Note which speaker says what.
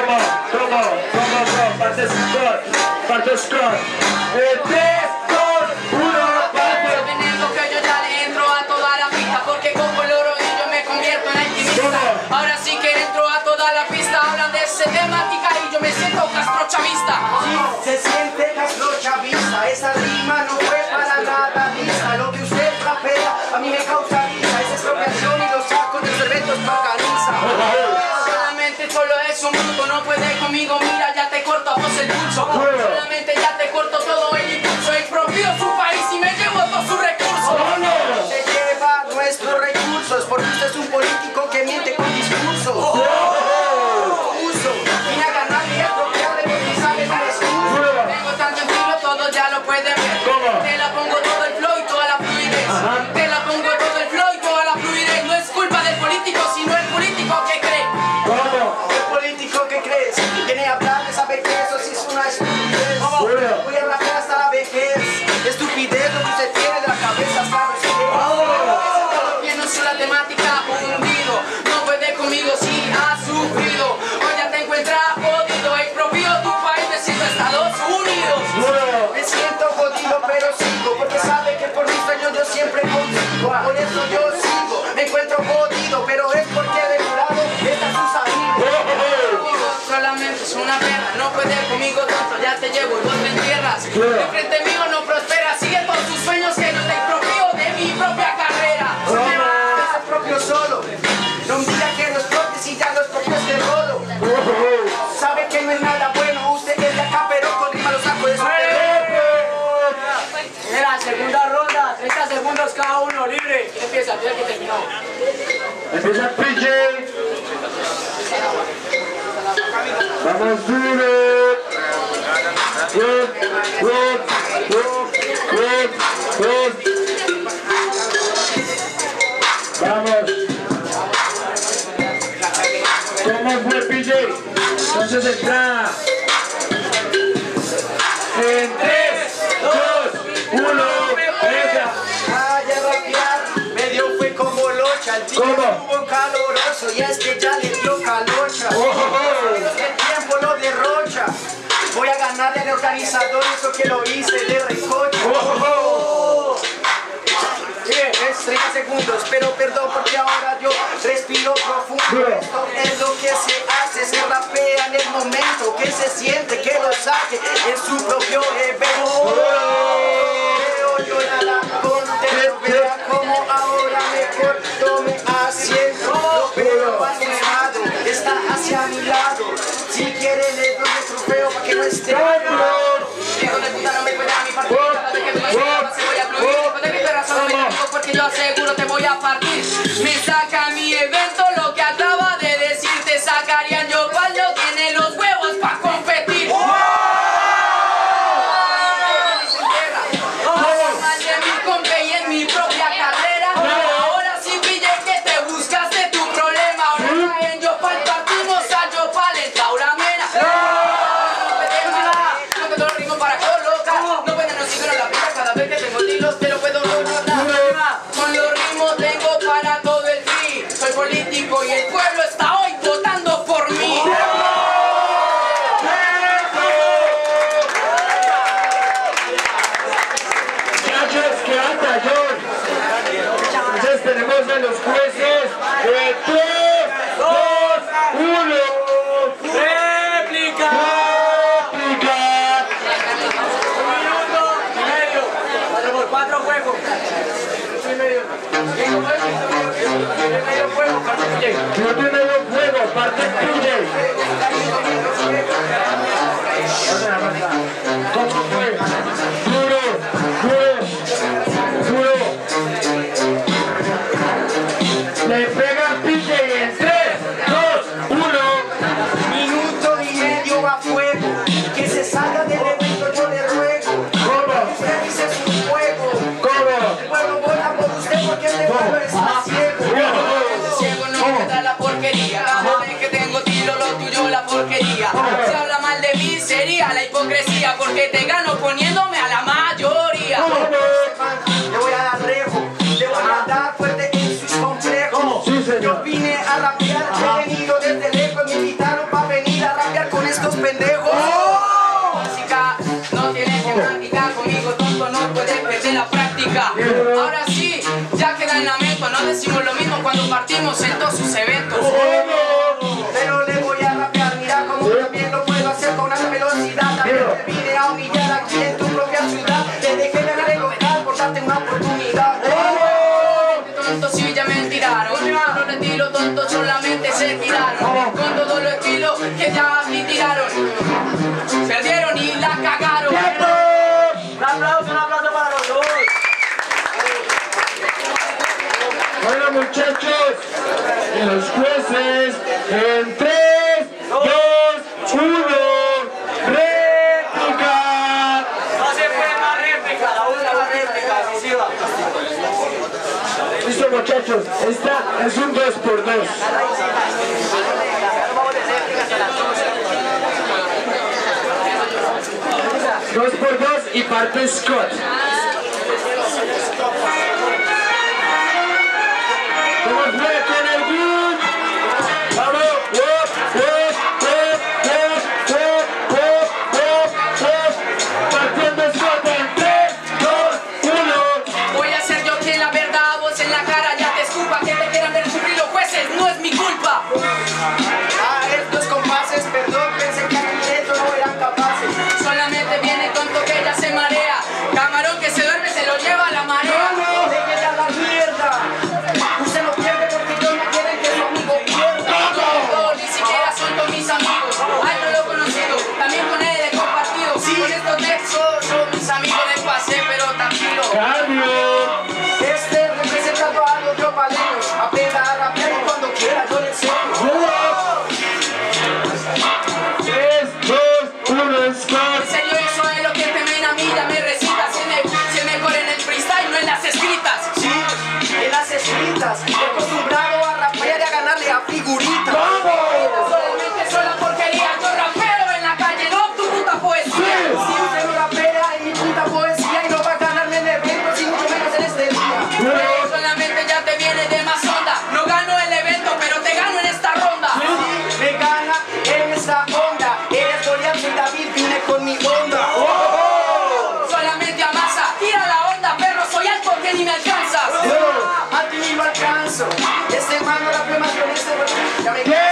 Speaker 1: Parte score. 3, 2, 1, parte.
Speaker 2: Veneno que yo ya le entro a toda la pista, porque como el oro y yo me convierto en alquimista. Ahora sí que entro a toda la pista, hablan de esa temática y yo me siento castrochavista.
Speaker 3: Sí, se siente castrochavista, esa rima no fue para nada lista. Lo que usted rapea a mí me causa risa, esa expropiación y los sacos de cervezos que organiza.
Speaker 2: Solamente solo es un mundo, no puede conmigo, mira, ya te corto a vos el pulso. Solamente ya te corto todo el impulso, expropio su país y me llevo todos sus recursos.
Speaker 3: Se lleva nuestros recursos, porque usted es un político que miente con discurso. Uso, vine a ganar y expropiarle porque sabe mi discurso.
Speaker 2: Tengo tan tranquilo, todos ya lo pueden ver. Te la pongo todo el flow y toda la fluidez. Te la pongo todo el flow y toda la fluidez. No es culpa del político, sino el político que cree.
Speaker 3: El político que crees, viene a hablar de saber que eso sí es una estupidez. Voy a rapear hasta la vejez. Estupidez lo que usted tiene de la cabeza hasta los pies.
Speaker 2: No es la temática hundido, no puede conmigo si ha sufrido. Hoy ya te encuentras jodido, expropio tu país, me siento Estados Unidos.
Speaker 3: Me siento jodido pero sigo, porque sabe que por mis sueños yo siempre consigo. Por eso yo sigo, me encuentro jodido, pero es porque de mi lado están sus amigos.
Speaker 2: Solamente es una perra, no puede conmigo tanto, ya te llevo, no te entierras. De frente mío no prosperas, sigue todos tus sueños que no te expropio de mi propia carrera.
Speaker 3: Es propio solo, no me diga que no es propio si ya no es propio este rolo. Sabe que no es nada bueno, usted es de acá pero con rima lo saco de su
Speaker 4: Mira, segunda ronda, 30 segundos cada uno, libre. ¿Quién empieza? Mira que terminó.
Speaker 1: Empieza el PJ. Vamos duro. Vamos. ¿Cómo fue el PJ? Entonces entrada. En 3, 2, 1, empieza.
Speaker 3: Vaya a rapear, medio fue como locha. El día estuvo caloroso y es que ya le dio calocha. Pero es que el tiempo lo derrocha. Voy a ganarle al organizador eso que lo hice de recocha. Bien, es 30 segundos, pero perdón porque ahora yo respiro profundo. Esto es lo que se hace, se rapea en el momento que se siente, que lo saque en su propio evento. Veo yo nada contento, vea como ahora me corto, me asiento. Lo veo a su lado, está hacia mi lado. Si quiere le doy el trofeo para que no esté.
Speaker 2: Hijo de puta, no me puede a mi partido, cada vez que me llevas se voy a fluir. Hijo de mi perra, solo me digo porque yo aseguro te voy a partir. Me saca mi evento, lo que acaba de decir te sacarían. Yo pal no tiene los huevos para competir. Más de mi compe y en mi propia carrera. Ahora sí pille que te buscaste tu problema. Ahora en yo pal partimos a yo pal en Tauramena. No te lo ritmo para colocar. No pueden no seguir la pista cada vez que tengo tiros te lo puedo notar. Con los ritmos tengo para todo el fin. Soy político y el pueblo está hoy votando por mí.
Speaker 1: Muchachos, que anda, John. Entonces tenemos a los jueces de 3, 2, 1.
Speaker 4: ¡Réplica!
Speaker 1: ¡Réplica!
Speaker 4: 1 minuto y medio. 4 por 4 juegos. 1 y medio. Medio juego, parte PJ.
Speaker 1: No tiene dos juegos, parte PJ. ¿Cómo fue? Duro, duro, duro. Le pega PJ en 3, 2, 1.
Speaker 3: Minuto y medio a fuego, que se salga del evento yo le ruego.
Speaker 1: ¿Cómo?
Speaker 3: Usted dice su juego.
Speaker 1: ¿Cómo?
Speaker 3: El pueblo vota por usted porque este pueblo está ciego.
Speaker 2: Ciego no me da la porquería. Cada vez que tengo tiro lo tuyo la porquería. Se habla mal de mí sería la hipocresía, porque te gano poniéndome a la mayoría.
Speaker 3: Le voy a dar rejo, le voy a dar fuerte en sus complejos.
Speaker 1: Sí, señor.
Speaker 3: Yo vine a rapear, he venido desde lejos, me invitaron para venir a rapear.
Speaker 2: la práctica. Ahora sí, ya queda en lamento. No decimos lo mismo cuando partimos en todos sus eventos.
Speaker 3: Pero le voy a rapear, mira como también lo puedo hacer con alta velocidad. También te vine a humillar aquí en tu propia ciudad. Te dejé ganar el local por darte una oportunidad.
Speaker 2: Tontos sí ya me tiraron. No retiro tontos, solamente se tiraron. Con todo lo estilo que ya me tiraron. Perdieron y la cagaron.
Speaker 4: Un aplauso para los dos.
Speaker 1: Bueno, muchachos, y los jueces en 3, 2, 1, réplica.
Speaker 4: No se puede más réplica, la última réplica, decisiva.
Speaker 1: Listo, muchachos, esta es un 2x2. Dos por dos y parte Scott. ¿Cómo fue con el beat? Vamos, partiendo Scott en 3, 2, 1.
Speaker 2: Voy a ser yo quien la verdad, vos en la cara ya te escupa. Que te quieran ver sufrir los jueces, no es mi culpa.
Speaker 3: Estos compases, perdón, pensé que aquí dentro no eran capaces.
Speaker 2: Solamente viene tonto que ya se marea. Camarón que se duerme se lo lleva a la marea.
Speaker 3: Deje ya la mierda. Usted no pierde porque yo no quiero que su amigo pierda.
Speaker 2: No, ni siquiera son todos mis amigos. Ay, no lo he conocido, también con él he compartido. Sí, con estos nexos son mis amigos de pase, pero tranquilo.
Speaker 1: Cambio.
Speaker 3: Representando a los tropaleños. Aprenda a rapear y cuando quiera yo le enseño.
Speaker 1: 3, 2, 1, Scott.
Speaker 2: En serio, eso es lo que te ven a mí, ya me recitas. Se mejor en el freestyle, no en las escritas.
Speaker 3: Sí, en las escritas. Acostumbrado a rapear y a ganarle a figuritas.
Speaker 2: Solamente son la porquería. Yo rapeo en la calle, no tu puta poesía.
Speaker 3: Si usted no rapea y puta poesía y no va a ganarme en eventos y mucho menos en este día.
Speaker 2: Solamente ya te viene de más onda. No gano el evento, pero te gano en esta ronda.
Speaker 3: Me gana en esta onda. Eres Dorian, soy David, vine con mi onda.
Speaker 2: Solamente amasa, tira la onda, perro, soy alto que ni me alcanzas.
Speaker 3: A ti ni lo alcanzo. Este man no rapea más con este. Ya me